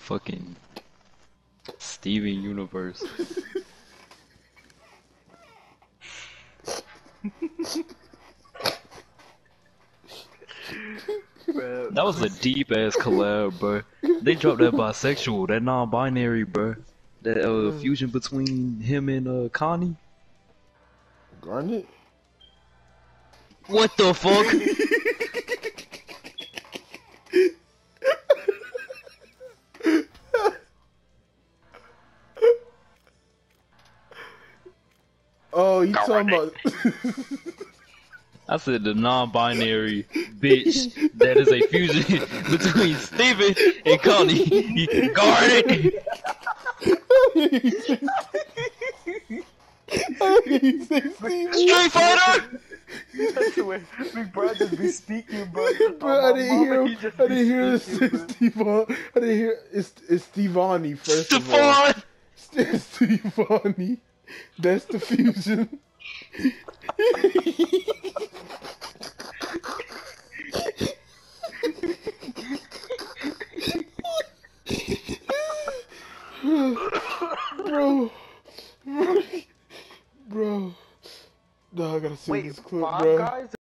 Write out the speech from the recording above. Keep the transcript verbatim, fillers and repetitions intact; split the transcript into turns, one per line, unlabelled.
fucking Steven Universe.
Bro.
That was a deep ass collab, bro. They dropped that bisexual, that non-binary, bro. That uh, fusion between him and uh, Connie.
Garnet?
What the fuck?
Oh, you talking about?
I said the non-binary bitch that is a fusion between Steven and Connie. Guard it! Street Fighter!
That's the way Big Bro just be speaking, bro.
Bro, I didn't hear him. I didn't hear Stevon. I didn't hear it's it's Stevani first of all.
Stefan!
Stevani. That's the fusion. Bro, bro, bro. No, I gotta see
Wait,
this clip,
Five
bro.
Guys?